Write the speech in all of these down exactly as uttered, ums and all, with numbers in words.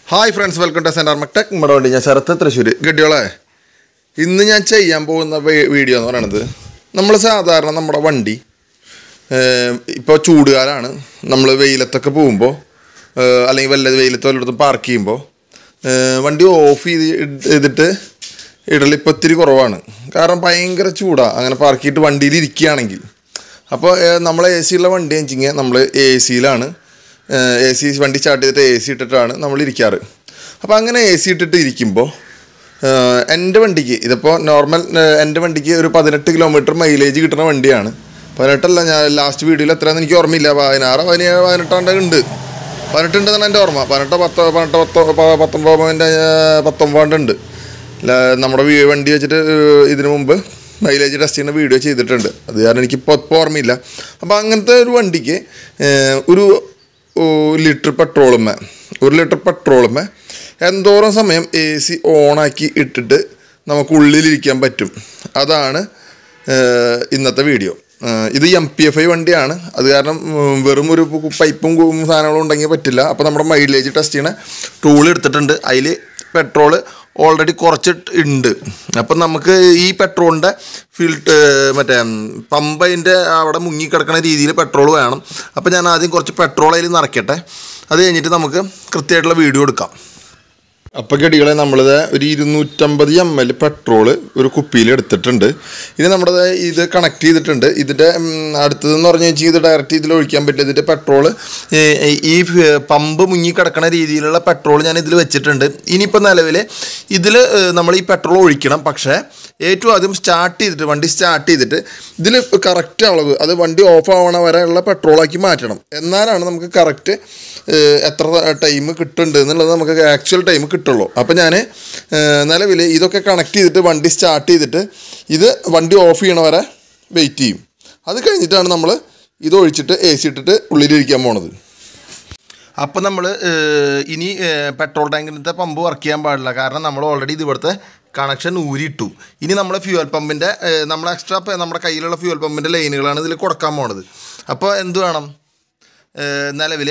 Hi friends, welcome to Center Mac Tech. നമ്മുടെ വണ്ടി ഞാൻ ശരത്ത് തൃശ്ശൂർ. ഗഡിയോളെ ഇന്ന് ഞാൻ ചെയ്യാൻ പോകുന്ന വീഡിയോ എന്ന് പറയുന്നത് നമ്മൾ സാധാരണ നമ്മുടെ വണ്ടി ഇപ്പോൾ ചൂടുകാലാണ് നമ്മൾ വെയിലത്തൊക്കെ പോകുമ്പോൾ അല്ലെങ്കിൽ വല്ല വെയിലത്തോ വല്ലയിടത്തും പാർക്ക് ചെയ്യുമ്പോൾ വണ്ടി ഓഫ് ചെയ്ത് ചെയ്തിട്ട് ഇടലിപ്പോൾ ഇത്തിരി കുറവാണ്. കാരണം ഭയങ്കര ചൂടാണ് അങ്ങനെ പാർക്ക് ചെയ്തിട്ട് വണ്ടിയിൽ ഇരിക്കുകയാണെങ്കിൽ. അപ്പോൾ നമ്മൾ എ സി ഉള്ള വണ്ടി വെച്ചിങ്ങനെ നമ്മൾ എ സിയിലാണ് എ സി വണ്ടി സ്റ്റാർട്ട് ചെയ്തിട്ട് എ സി ഇട്ടിട്ടാണ് നമ്മൾ ഇരിക്കാറ്. അപ്പോൾ അങ്ങനെ എ സി ഇട്ടിട്ട് ഇരിക്കുമ്പോൾ എൻ്റെ വണ്ടിക്ക് ഇതിപ്പോൾ നോർമൽ എൻ്റെ വണ്ടിക്ക് ഒരു പതിനെട്ട് കിലോമീറ്റർ മൈലേജ് കിട്ടുന്ന വണ്ടിയാണ്. പതിനെട്ടല്ല, ഞാൻ ലാസ്റ്റ് വീഡിയോയിൽ എത്രയാണെന്ന് എനിക്ക് ഓർമ്മയില്ല. പതിനാറ് പതിനേഴ് പതിനെട്ടാണ്ട് ഉണ്ട് പതിനെട്ടുണ്ടെന്നാണ് എൻ്റെ ഓർമ്മ. പതിനെട്ട് പത്ത് പതിനെട്ട് പത്ത് പത്തൊമ്പതിൻ്റെ പത്തൊമ്പതുണ്ട് നമ്മുടെ വണ്ടി വെച്ചിട്ട് ഇതിനു മുമ്പ് മൈലേജ് ടെസ്റ്റ് ചെയ്യുന്ന വീഡിയോ ചെയ്തിട്ടുണ്ട്. അത് കാരണം എനിക്കിപ്പോൾ ഇപ്പോൾ ഓർമ്മയില്ല. അപ്പോൾ അങ്ങനത്തെ ഒരു വണ്ടിക്ക് ഒരു ലിറ്റർ പെട്രോളുമേ ഒരു ലിറ്റർ പെട്രോളുമേ എന്തോരം സമയം എ സി ഓണാക്കി ഇട്ടിട്ട് നമുക്ക് ഉള്ളിലിരിക്കാൻ പറ്റും. അതാണ് ഇന്നത്തെ വീഡിയോ. ഇത് എം പി എഫ് ഐ വണ്ടിയാണ്. അത് കാരണം വെറും ഒരു പൈപ്പും സാധനങ്ങളും ഉണ്ടെങ്കിൽ പറ്റില്ല. അപ്പോൾ നമ്മുടെ മൈലേജ് ടെസ്റ്റ് ചെയ്യണ ടൂൾ എടുത്തിട്ടുണ്ട്. അതിൽ പെട്രോള് ഓൾറെഡി കുറച്ചിട്ട് ഉണ്ട്. അപ്പം നമുക്ക് ഈ പെട്രോളിൻ്റെ ഫിൽട്ട് മറ്റേ പമ്പ് അതിൻ്റെ അവിടെ മുങ്ങിക്കിടക്കുന്ന രീതിയിൽ പെട്രോൾ വേണം. അപ്പോൾ ഞാൻ ആദ്യം കുറച്ച് പെട്രോൾ അതിൽ നിറയ്ക്കട്ടെ. അത് കഴിഞ്ഞിട്ട് നമുക്ക് കൃത്യമായിട്ടുള്ള വീഡിയോ എടുക്കാം. അപ്പോൾ ഗടികളെ നമ്മളിത് ഒരു ഇരുന്നൂറ്റമ്പത് എം എൽ പെട്രോള് ഒരു കുപ്പിയിൽ എടുത്തിട്ടുണ്ട്. ഇത് നമ്മുടെ ഇത് കണക്ട് ചെയ്തിട്ടുണ്ട്. ഇതിൻ്റെ അടുത്തതെന്ന് പറഞ്ഞു വെച്ചാൽ ഇത് ഡയറക്റ്റ് ഇതിൽ ഒഴിക്കാൻ പറ്റില്ല. ഇതിൻ്റെ പെട്രോള് ഈ പമ്പ് മുങ്ങി കിടക്കുന്ന രീതിയിലുള്ള പെട്രോൾ ഞാൻ ഇതിൽ വെച്ചിട്ടുണ്ട്. ഇനിയിപ്പോൾ നിലവിൽ ഇതിൽ നമ്മൾ ഈ പെട്രോൾ ഒഴിക്കണം. പക്ഷേ ഏറ്റവും ആദ്യം സ്റ്റാർട്ട് ചെയ്തിട്ട് വണ്ടി സ്റ്റാർട്ട് ചെയ്തിട്ട് ഇതിൽ കറക്റ്റ് അളവ് അത് വണ്ടി ഓഫ് ആവണ വരെയുള്ള പെട്രോളാക്കി മാറ്റണം. എന്നാലാണ് നമുക്ക് കറക്റ്റ് എത്ര ടൈം കിട്ടുന്നുണ്ട് എന്നുള്ളത് നമുക്ക് ആക്ച്വൽ ടൈം കിട്ടുള്ളൂ. അപ്പോൾ ഞാൻ നിലവിൽ ഇതൊക്കെ കണക്ട് ചെയ്തിട്ട് വണ്ടി സ്റ്റാർട്ട് ചെയ്തിട്ട് ഇത് വണ്ടി ഓഫ് ചെയ്യണ വരെ വെയിറ്റ് ചെയ്യും. അത് കഴിഞ്ഞിട്ടാണ് നമ്മൾ ഇത് ഒഴിച്ചിട്ട് എ സി ഇട്ടിട്ട് ഉള്ളിലിരിക്കാൻ പോണത്. അപ്പോൾ നമ്മൾ ഇനി പെട്രോൾ ടാങ്കിൻ്റെ പമ്പ് വർക്ക് ചെയ്യാൻ പാടില്ല. കാരണം നമ്മൾ ഓൾറെഡി ഇത് ഇവിടുത്തെ കണക്ഷൻ ഊരിയിട്ടു. ഇനി നമ്മൾ ഫ്യൂവൽ പമ്പിൻ്റെ നമ്മൾ എക്സ്ട്രാ നമ്മുടെ കയ്യിലുള്ള ഫ്യൂവൽ പമ്പിൻ്റെ ലൈനുകളാണ് ഇതിൽ കൊടുക്കാൻ പോണത്. അപ്പോൾ എന്ത് വേണം, നിലവിൽ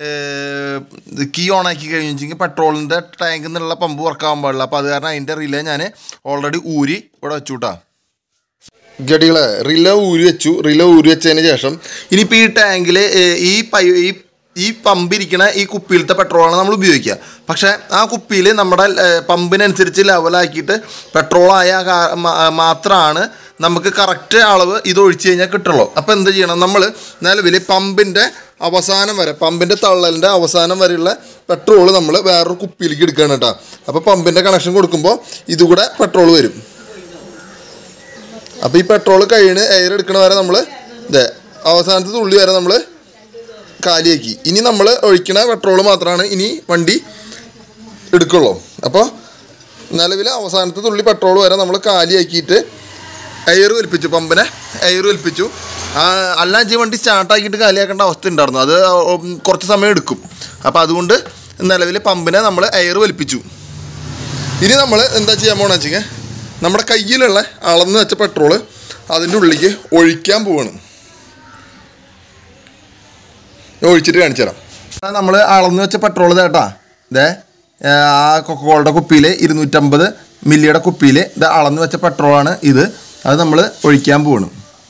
കീ ഓൺ ആക്കി കഴിഞ്ഞെങ്കിൽ പെട്രോളിൻ്റെ ടാങ്കിൽ നിന്നുള്ള പമ്പ് വർക്കാകാൻ പാടില്ല. അപ്പോൾ അത് കാരണം അതിൻ്റെ റിലേ ഞാൻ ഓൾറെഡി ഊരി ഇവിടെ വെച്ചു കേട്ടോ. ഗടികളെ റിലേ ഊരി വെച്ചു. റിലേ ഊരി വെച്ചതിന് ശേഷം ഇനിയിപ്പോൾ ഈ ടാങ്കിൽ ഈ പൈ ഈ ഈ പമ്പിരിക്കണ ഈ കുപ്പിയിലത്തെ പെട്രോളാണ് നമ്മൾ ഉപയോഗിക്കുക. പക്ഷേ ആ കുപ്പിയിൽ നമ്മുടെ പമ്പിനനുസരിച്ച് ലെവലാക്കിയിട്ട് പെട്രോളായ മാത്രമാണ് നമുക്ക് കറക്റ്റ് അളവ് ഇത് ഒഴിച്ച് കഴിഞ്ഞാൽ കിട്ടുള്ളൂ. അപ്പോൾ എന്ത് ചെയ്യണം, നമ്മൾ നിലവിൽ പമ്പിൻ്റെ അവസാനം വരെ പമ്പിൻ്റെ തള്ളലിൻ്റെ അവസാനം വരെയുള്ള പെട്രോൾ നമ്മൾ വേറൊരു കുപ്പിയിലേക്ക് എടുക്കുകയാണ് കേട്ടോ. അപ്പോൾ പമ്പിൻ്റെ കണക്ഷൻ കൊടുക്കുമ്പോൾ ഇതുകൂടെ പെട്രോൾ വരും. അപ്പോൾ ഈ പെട്രോൾ കഴിഞ്ഞ് എയർ എടുക്കണ വരെ നമ്മൾ ഇതേ അവസാനത്തെ തുള്ളി വരെ നമ്മൾ കാലിയാക്കി. ഇനി നമ്മൾ ഒഴിക്കണ പെട്രോൾ മാത്രമാണ് ഇനി വണ്ടി എടുക്കുള്ളൂ. അപ്പോൾ നിലവിൽ അവസാനത്തെ തുള്ളി പെട്രോൾ വരെ നമ്മൾ കാലിയാക്കിയിട്ട് എയർ വലിപ്പിച്ചു, പമ്പിനെ എയർ വലിപ്പിച്ചു. അല്ലാഞ്ചി വണ്ടി സ്റ്റാർട്ടാക്കിയിട്ട് കാലിയാക്കേണ്ട അവസ്ഥ ഉണ്ടായിരുന്നു. അത് കുറച്ച് സമയം എടുക്കും. അപ്പോൾ അതുകൊണ്ട് നിലവിൽ പമ്പിനെ നമ്മൾ എയർ വലിപ്പിച്ചു. ഇനി നമ്മൾ എന്താ ചെയ്യാൻ പോകണമെന്ന് വെച്ചാൽ നമ്മുടെ കയ്യിലുള്ള അളന്ന് വെച്ച പെട്രോള് അതിൻ്റെ ഉള്ളിലേക്ക് ഒഴിക്കാൻ പോവാണ്. ഒഴിച്ചിട്ട് കാണിച്ചു തരാം. നമ്മൾ അളന്ന് വെച്ച പെട്രോൾ ഇതേട്ടാ, ഇതേ ആ കൊക്കക്കോളയുടെ കുപ്പിയിൽ ഇരുന്നൂറ്റമ്പത് മില്ലിയുടെ കുപ്പിയിൽ ഇത് അളന്ന് വെച്ച പെട്രോളാണ് ഇത്. അത് നമ്മൾ ഒഴിക്കാൻ പോവാണ്.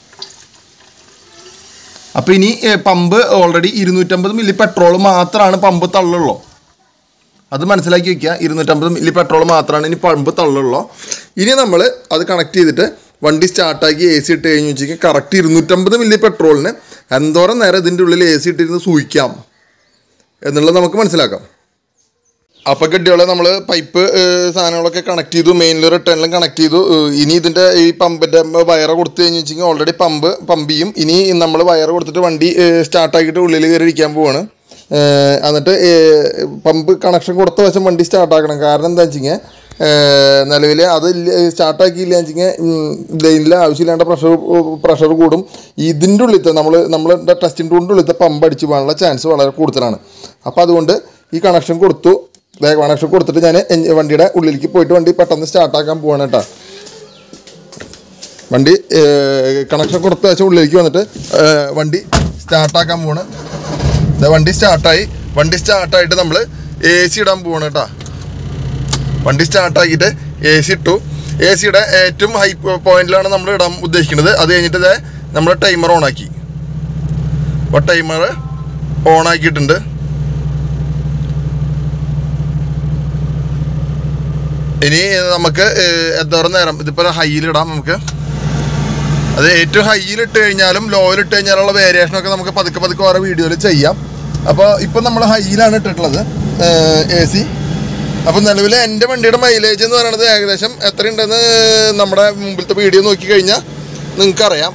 അപ്പോൾ ഇനി പമ്പ് ഓൾറെഡി ഇരുന്നൂറ്റമ്പത് മില്ലി പെട്രോൾ മാത്രമാണ് പമ്പ് തള്ളുള്ളൂ. അത് മനസ്സിലാക്കി വയ്ക്കുക. ഇരുന്നൂറ്റമ്പത് മില്ലി പെട്രോൾ മാത്രമാണ് ഇനി പമ്പ് തള്ളുള്ളൂ. ഇനി നമ്മൾ അത് കണക്ട് ചെയ്തിട്ട് വണ്ടി സ്റ്റാർട്ടാക്കി എ സി ഇട്ട് കഴിഞ്ഞ് വെച്ചാൽ കറക്റ്റ് ഇരുന്നൂറ്റമ്പത് മില്ലി പെട്രോളിന് എന്തോരം നേരം ഇതിൻ്റെ ഉള്ളിൽ എ സി ഇട്ടിരുന്ന് സൂക്ഷിക്കാം എന്നുള്ളത് നമുക്ക് മനസ്സിലാക്കാം. അപ്പോൾ ഗഡിയോളെ നമ്മൾ പൈപ്പ് സാധനങ്ങളൊക്കെ കണക്ട് ചെയ്തു, മെയിനിലും റിട്ടേണിലും കണക്ട് ചെയ്തു. ഇനി ഇതിൻ്റെ ഈ പമ്പിൻ്റെ വയറ് കൊടുത്തു കഴിഞ്ഞ് വെച്ചെങ്കിൽ ഓൾറെഡി പമ്പ് പമ്പ് ചെയ്യും. ഇനി നമ്മൾ വയറ് കൊടുത്തിട്ട് വണ്ടി സ്റ്റാർട്ടാക്കിയിട്ട് ഉള്ളിൽ കയറി ഇരിക്കാൻ പോവാണ്. എന്നിട്ട് പമ്പ് കണക്ഷൻ കൊടുത്ത വശം വണ്ടി സ്റ്റാർട്ടാക്കണം. കാരണം എന്താ വെച്ചിങ്ങനെ നിലവിൽ അത് സ്റ്റാർട്ടാക്കിയില്ല വെച്ചിങ്ങനെ ലൈനിൽ ആവശ്യമില്ലാണ്ട് പ്രഷർ പ്രഷർ കൂടും. ഇതിൻ്റെ ഉള്ളിലത്തെ നമ്മൾ നമ്മളുടെ ടെസ്റ്റിൻ്റെ ഉള്ളിലത്തെ പമ്പ് അടിച്ച് പോകാനുള്ള ചാൻസ് വളരെ കൂടുതലാണ്. അപ്പോൾ അതുകൊണ്ട് ഈ കണക്ഷൻ കൊടുത്തു. കണക്ഷൻ കൊടുത്തിട്ട് ഞാൻ വണ്ടിയുടെ ഉള്ളിലേക്ക് പോയിട്ട് വണ്ടി പെട്ടെന്ന് സ്റ്റാർട്ടാക്കാൻ പോവാണ് കേട്ടോ. വണ്ടി കണക്ഷൻ കൊടുത്ത വെച്ചാൽ ഉള്ളിലേക്ക് വന്നിട്ട് വണ്ടി സ്റ്റാർട്ടാക്കാൻ പോവാണ്. വണ്ടി സ്റ്റാർട്ടായി. വണ്ടി സ്റ്റാർട്ടായിട്ട് നമ്മൾ എ സി ഇടാൻ പോവാണ് കേട്ടോ. വണ്ടി സ്റ്റാർട്ടാക്കിയിട്ട് എ സി ഇട്ടു. എ സിയുടെ ഏറ്റവും ഹൈ പോയിന്റിലാണ് നമ്മൾ ഇടാൻ ഉദ്ദേശിക്കുന്നത്. അത് കഴിഞ്ഞിട്ട് ഇതേ നമ്മൾ ടൈമർ ഓണാക്കി. അപ്പോൾ ടൈമർ ഓണാക്കിയിട്ടുണ്ട്. ഇനി നമുക്ക് എന്തോരം നേരം ഇതിപ്പോൾ ഹൈയിലിടാം നമുക്ക്. അത് ഏറ്റവും ഹൈയിലിട്ട് കഴിഞ്ഞാലും ലോയിലിട്ട് കഴിഞ്ഞാലുള്ള വേരിയേഷനൊക്കെ നമുക്ക് പതുക്കെ പതുക്കെ ഓരോ വീഡിയോയിൽ ചെയ്യാം. അപ്പോൾ ഇപ്പം നമ്മൾ ഹൈയിലാണ് ഇട്ടിട്ടുള്ളത് എ സി. അപ്പോൾ നിലവിൽ എൻ്റെ വണ്ടിയുടെ മൈലേജ് എന്ന് പറയുന്നത് ഏകദേശം എത്രയുണ്ടെന്ന് നമ്മുടെ മുമ്പിലത്തെ വീഡിയോ നോക്കി കഴിഞ്ഞാൽ നിങ്ങൾക്കറിയാം.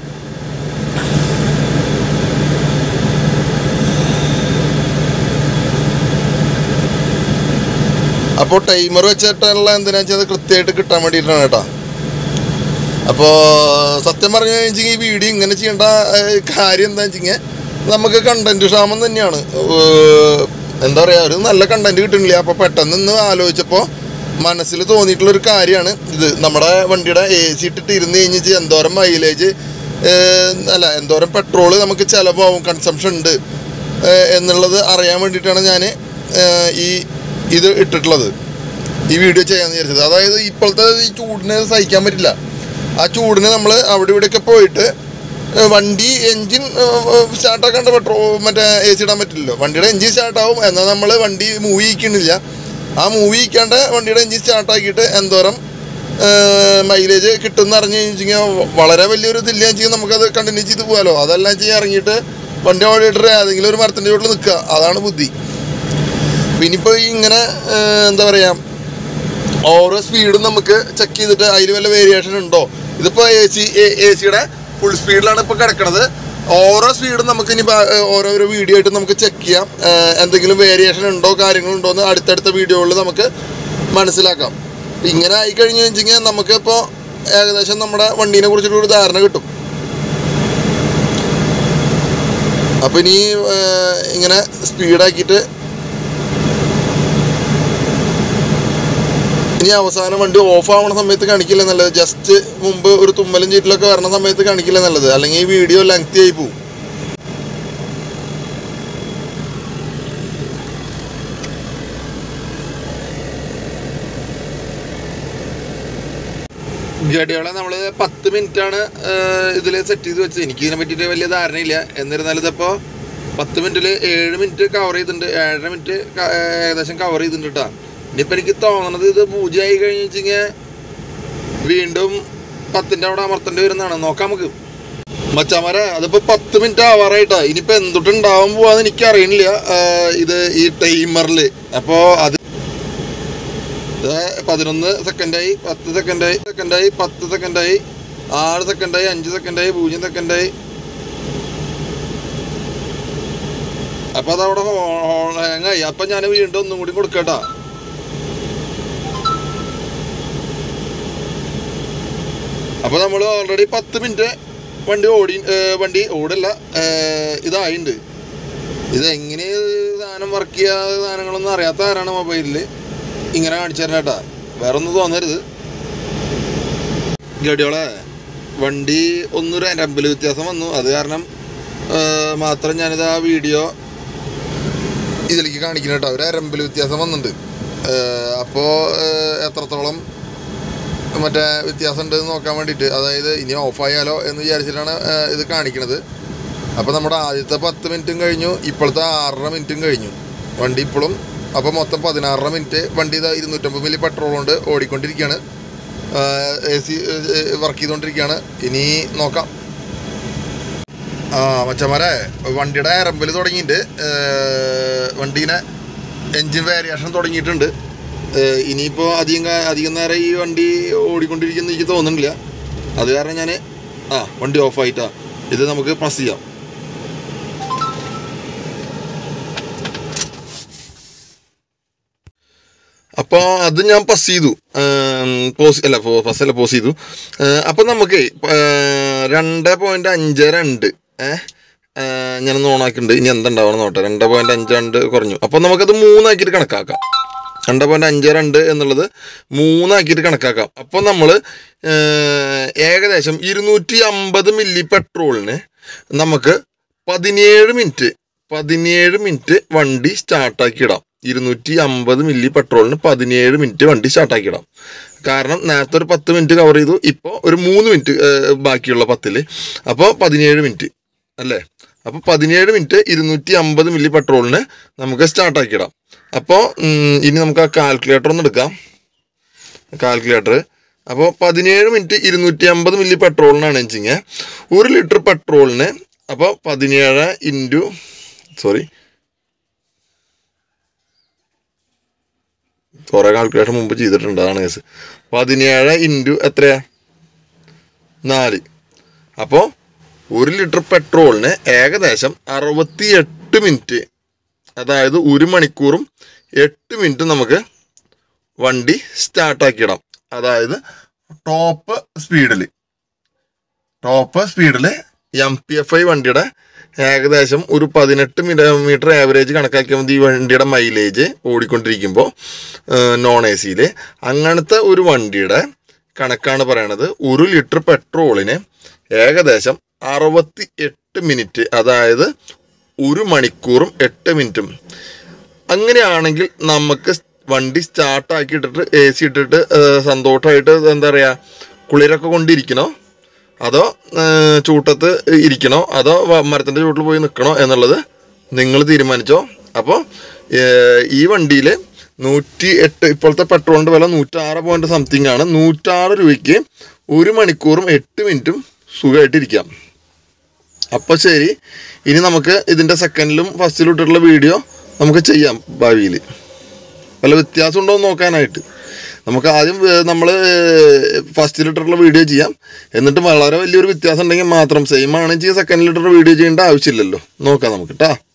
അപ്പോൾ ടൈമർ വെച്ചിട്ടുള്ള എന്തിനാ വെച്ചാൽ അത് കൃത്യമായിട്ട് കിട്ടാൻ വേണ്ടിയിട്ടാണ് കേട്ടോ. അപ്പോൾ സത്യം പറഞ്ഞു കഴിഞ്ഞാൽ ഈ വീഡിയോ ഇങ്ങനെ ചെയ്യേണ്ട കാര്യം എന്താ വെച്ചിങ്ങനെ നമുക്ക് കണ്ടൻറ്റ് ക്ഷാമം തന്നെയാണ്. എന്താ പറയുക, ഒരു നല്ല കണ്ടൻറ്റ് കിട്ടുന്നില്ല. അപ്പോൾ പെട്ടെന്ന് ഇന്ന് ആലോചിച്ചപ്പോൾ മനസ്സിൽ തോന്നിയിട്ടുള്ളൊരു കാര്യമാണ് ഇത്. നമ്മുടെ വണ്ടിയുടെ എ സി ഇട്ടിട്ട് ഇരുന്ന് കഴിഞ്ഞിട്ട് എന്തോരം മൈലേജ് അല്ല എന്തോരം പെട്രോള് നമുക്ക് ചിലവാകും, കൺസംഷൻ ഉണ്ട് എന്നുള്ളത് അറിയാൻ വേണ്ടിയിട്ടാണ് ഞാൻ ഈ ഇത് ഇട്ടിട്ടുള്ളത്, ഈ വീഡിയോ ചെയ്യാമെന്ന് വിചാരിച്ചത്. അതായത് ഇപ്പോഴത്തെ ഈ ചൂടിന് സഹിക്കാൻ പറ്റില്ല. ആ ചൂടിന് നമ്മൾ അവിടെ ഇവിടെയൊക്കെ പോയിട്ട് വണ്ടി എൻജിൻ സ്റ്റാർട്ടാക്കാണ്ട് പെട്രോൾ മറ്റേ എ സി ഇടാൻ പറ്റില്ലല്ലോ. വണ്ടിയുടെ എൻജിൻ സ്റ്റാർട്ടാവും, എന്നാൽ നമ്മൾ വണ്ടി മൂവ് ചെയ്യിക്കണില്ല. ആ മൂവ് ചെയ്യിക്കാണ്ട് വണ്ടിയുടെ എൻജിൻ സ്റ്റാർട്ടാക്കിയിട്ട് എന്തോരം മൈലേജ് കിട്ടുമെന്ന് അറിഞ്ഞു കഴിഞ്ഞാൽ വളരെ വലിയൊരു ഇതില്ല വെച്ചാൽ നമുക്കത് കണ്ടിന്യൂ ചെയ്ത് പോകാമല്ലോ. അതെല്ലാം ചെയ്യാൻ ഇറങ്ങിയിട്ട് വണ്ടി ഓടിയിട്ട് ഏതെങ്കിലും ഒരു മരത്തിൻ്റെ ചോട്ടിൽ നിൽക്കുക, അതാണ് ബുദ്ധി. പിന്നിപ്പോൾ ഇങ്ങനെ എന്താ പറയുക, ഓരോ സ്പീഡും നമുക്ക് ചെക്ക് ചെയ്തിട്ട് അതിൽ വല്ല വേരിയേഷൻ ഉണ്ടോ. ഇതിപ്പോൾ എ സി എ സിയുടെ ഫുൾ സ്പീഡിലാണ് ഇപ്പോൾ കിടക്കുന്നത്. ഓരോ സ്പീഡും നമുക്ക് ഇനി ഓരോരോ വീഡിയോ ആയിട്ട് നമുക്ക് ചെക്ക് ചെയ്യാം. എന്തെങ്കിലും വേരിയേഷൻ ഉണ്ടോ കാര്യങ്ങളുണ്ടോ എന്ന് അടുത്തടുത്ത വീഡിയോകളിൽ നമുക്ക് മനസ്സിലാക്കാം. ഇങ്ങനെ ആയിക്കഴിഞ്ഞ് വെച്ചെങ്കിൽ നമുക്കിപ്പോൾ ഏകദേശം നമ്മുടെ വണ്ടീനെ കുറിച്ചിട്ടൊരു ധാരണ കിട്ടും. അപ്പോൾ ഇനി ഇങ്ങനെ സ്പീഡാക്കിയിട്ട് ഇനി അവസാനം വണ്ടി ഓഫ് ആവണ സമയത്ത് കാണിക്കില്ല നല്ലത്. ജസ്റ്റ് മുമ്പ് ഒരു തുമ്മലും ചീറ്റിലൊക്കെ വരണ സമയത്ത് കാണിക്കില്ല നല്ലത്, അല്ലെങ്കിൽ ഈ വീഡിയോ ലെങ്തി ആയി പോവും. ഗഡിയോളെ നമ്മൾ പത്ത് മിനിറ്റാണ് ഇതിൽ സെറ്റ് ചെയ്ത് വെച്ചത്. എനിക്ക് ഇതിനെ പറ്റിയിട്ട് വലിയ ധാരണയില്ല. എന്നിരുന്നാലും ഇതിപ്പോൾ പത്ത് മിനിറ്റിൽ ഏഴ് മിനിറ്റ് കവർ ചെയ്തിട്ടുണ്ട്, ഏഴര മിനിറ്റ് ഏകദേശം കവർ ചെയ്തിട്ടുണ്ട് കേട്ടോ. ഇനിയിപ്പോൾ എനിക്ക് തോന്നണത് ഇത് പൂജയായി കഴിഞ്ഞ് വെച്ചെങ്കിൽ വീണ്ടും പത്തിൻ്റെ അവിടെ അമർത്തേണ്ടി വരുന്നതാണ്. നോക്കാം നമുക്ക് മച്ചാമാരെ. അതിപ്പോൾ പത്ത് മിനിറ്റ് ആവാറായിട്ടാ. ഇനിയിപ്പോൾ എന്തൊട്ടുണ്ടാവാൻ പോവാന്ന് എനിക്കറിയണില്ല ഇത് ഈ ടൈമറിൽ. അപ്പോൾ അത് പതിനൊന്ന് സെക്കൻഡായി, പത്ത് സെക്കൻഡായി സെക്കൻഡായി പത്ത് സെക്കൻഡായി ആറ് സെക്കൻഡായി അഞ്ച് സെക്കൻഡായി പൂജ്യം സെക്കൻഡായി. അപ്പോൾ അതവിടെ ഹാങ്ങായി. അപ്പം ഞാൻ വീണ്ടും ഒന്നും കൂടി കൊടുക്കട്ടാ. അപ്പോൾ നമ്മൾ ഓൾറെഡി പത്ത് മിനിറ്റ് വണ്ടി ഓടി വണ്ടി ഓടില്ല ഇതായിട്ടുണ്ട്. ഇതെങ്ങനെ സാധനം വർക്ക് ചെയ്യാത്ത സാധനങ്ങളൊന്നും അറിയാത്ത ആരാണ് മൊബൈലിൽ ഇങ്ങനെ കാണിച്ചു തരണം കേട്ടാ. വേറെ ഒന്നും തോന്നരുത്. ഗഡിയോളെ വണ്ടി ഒന്നൊരു അരമ്പല് വ്യത്യാസം വന്നു. അത് കാരണം മാത്രം ഞാനിത് ആ വീഡിയോ ഇതിലേക്ക് കാണിക്കണം കേട്ടോ. ഒരു അരമ്പല് വ്യത്യാസം വന്നിട്ടുണ്ട്. അപ്പോൾ എത്രത്തോളം മറ്റേ വ്യത്യാസം ഉണ്ടെന്ന് നോക്കാൻ വേണ്ടിയിട്ട്, അതായത് ഇനി ഓഫായാലോ എന്ന് വിചാരിച്ചിട്ടാണ് ഇത് കാണിക്കണത്. അപ്പോൾ നമ്മുടെ ആദ്യത്തെ പത്ത് മിനിറ്റും കഴിഞ്ഞു, ഇപ്പോഴത്തെ ആറര മിനിറ്റും കഴിഞ്ഞു വണ്ടി ഇപ്പോഴും. അപ്പോൾ മൊത്തം പതിനാറര മിനിറ്റ് വണ്ടി ഇതാ ഇരുന്നൂറ്റമ്പത് മില്ലി പെട്രോൾ കൊണ്ട് ഓടിക്കൊണ്ടിരിക്കുകയാണ്. എ സി വർക്ക് ചെയ്തുകൊണ്ടിരിക്കുകയാണ്. ഇനി നോക്കാം. ആ മച്ചന്മാരെ, വണ്ടിയുടെ അരമ്പൽ തുടങ്ങിയിട്ട് വണ്ടീനെ എൻജിൻ വേരിയേഷൻ തുടങ്ങിയിട്ടുണ്ട്. ഇനിയിപ്പോൾ അധികം അധികം നേരം ഈ വണ്ടി ഓടിക്കൊണ്ടിരിക്കുന്ന എനിക്ക് തോന്നുന്നില്ല. അത് കാരണം ഞാൻ ആ വണ്ടി ഓഫായിട്ടാ. ഇത് നമുക്ക് പ്രസ് ചെയ്യാം. അപ്പോൾ അത് ഞാൻ പസ് ചെയ്തു, പോസ് അല്ല പസ് അല്ല പോസ് ചെയ്തു. അപ്പം നമുക്ക് രണ്ട് പോയിൻറ്റ് അഞ്ച് രണ്ട് ഏഹ് ഞാനൊന്ന് ഓണാക്കിയിട്ടുണ്ട്. ഇനി എന്തുണ്ടാവണം നോട്ടെ. രണ്ട് പോയിൻറ്റ് അഞ്ച് രണ്ട് കുറഞ്ഞു. അപ്പം നമുക്കത് മൂന്നാക്കിയിട്ട് കണക്കാക്കാം. രണ്ട് പോയിൻറ്റ് അഞ്ച് രണ്ട് എന്നുള്ളത് മൂന്നാക്കിയിട്ട് കണക്കാക്കാം. അപ്പോൾ നമ്മൾ ഏകദേശം ഇരുന്നൂറ്റി അമ്പത് മില്ലി പെട്രോളിന് നമുക്ക് പതിനേഴ് മിനിറ്റ് പതിനേഴ് മിനിറ്റ് വണ്ടി സ്റ്റാർട്ടാക്കി ഇടാം. ഇരുന്നൂറ്റി അമ്പത് മില്ലി പെട്രോളിന് പതിനേഴ് മിനിറ്റ് വണ്ടി സ്റ്റാർട്ടാക്കിയിടാം. കാരണം നേരത്തെ ഒരു പത്ത് മിനിറ്റ് കവർ ചെയ്തു, ഇപ്പോൾ ഒരു മൂന്ന് മിനിറ്റ് ബാക്കിയുള്ള പത്തിൽ, അപ്പോൾ പതിനേഴ് മിനിറ്റ് അല്ലേ. അപ്പോൾ പതിനേഴ് മിനിറ്റ് ഇരുന്നൂറ്റി അമ്പത് മില്ലി പെട്രോളിന് നമുക്ക് സ്റ്റാർട്ടാക്കിയിടാം. അപ്പോൾ ഇനി നമുക്ക് ആ കാൽക്കുലേറ്റർ ഒന്ന് എടുക്കാം. കാൽക്കുലേറ്റർ അപ്പോൾ പതിനേഴ് മിനിറ്റ് ഇരുന്നൂറ്റി അമ്പത് മില്ലി പെട്രോളിനാണ് വെച്ചിങ്ങനെ ഒരു ലിറ്റർ പെട്രോളിന്. അപ്പോൾ പതിനേഴ് ഇൻറ്റു സോറി കുറേ കാൽക്കുലേഷൻ മുമ്പ് ചെയ്തിട്ടുണ്ട്, അതാണ് കേസ്. പതിനേഴ് ഇൻറ്റു എത്രയാ നാല്. അപ്പോൾ ഒരു ലിറ്റർ പെട്രോളിന് ഏകദേശം അറുപത്തി എട്ട് മിനിറ്റ്, അതായത് ഒരു മണിക്കൂറും എട്ട് മിനിറ്റും നമുക്ക് വണ്ടി സ്റ്റാർട്ടാക്കിയിടാം. അതായത് ടോപ്പ് സ്പീഡിൽ ടോപ്പ് സ്പീഡിൽ എം പി എഫ് ഐ വണ്ടിയുടെ ഏകദേശം ഒരു പതിനെട്ട് കിലോമീറ്റർ ആവറേജ് കണക്കാക്കിയാൽ മതി ഈ വണ്ടിയുടെ മൈലേജ് ഓടിക്കൊണ്ടിരിക്കുമ്പോൾ നോൺ എ സിയിൽ. അങ്ങനത്തെ ഒരു വണ്ടിയുടെ കണക്കാണ് പറയണത്. ഒരു ലിറ്റർ പെട്രോളിന് ഏകദേശം അറുപത്തി എട്ട് മിനിറ്റ്, അതായത് ഒരു മണിക്കൂറും എട്ട് മിനിറ്റും. അങ്ങനെയാണെങ്കിൽ നമുക്ക് വണ്ടി സ്റ്റാർട്ടാക്കി ഇട്ടിട്ട് എ സി ഇട്ടിട്ട് സന്തോഷമായിട്ട് എന്താ പറയുക കുളിരൊക്കെ കൊണ്ടിരിക്കണോ, അതോ ചൂട്ടത്ത് ഇരിക്കണോ, അതോ മരത്തിൻ്റെ ചൂട്ടിൽ പോയി നിൽക്കണോ എന്നുള്ളത് നിങ്ങൾ തീരുമാനിച്ചോ. അപ്പോൾ ഈ വണ്ടിയിൽ നൂറ്റി എട്ട് ഇപ്പോഴത്തെ പെട്രോളിൻ്റെ വില നൂറ്റാറ് പോയിൻറ്റ് സംതിങ് ആണ്. നൂറ്റാറ് രൂപയ്ക്ക് ഒരു മണിക്കൂറും എട്ട് മിനിറ്റും സുഖമായിട്ടിരിക്കാം. അപ്പോൾ ശരി, ഇനി നമുക്ക് ഇതിൻ്റെ സെക്കൻഡിലും ഫസ്റ്റിലും ഇട്ടിട്ടുള്ള വീഡിയോ നമുക്ക് ചെയ്യാം ഭാവിയിൽ. വല്ല വ്യത്യാസം ഉണ്ടോ എന്ന് നോക്കാനായിട്ട് നമുക്ക് ആദ്യം നമ്മൾ ഫസ്റ്റിലിട്ടുള്ള വീഡിയോ ചെയ്യാം. എന്നിട്ട് വളരെ വലിയൊരു വ്യത്യാസം ഉണ്ടെങ്കിൽ മാത്രം, സെയിം ആണെങ്കിൽ സെക്കൻഡിലിട്ടുള്ള വീഡിയോ ചെയ്യേണ്ട ആവശ്യമില്ലല്ലോ. നോക്കാം നമുക്ക് കേട്ടോ.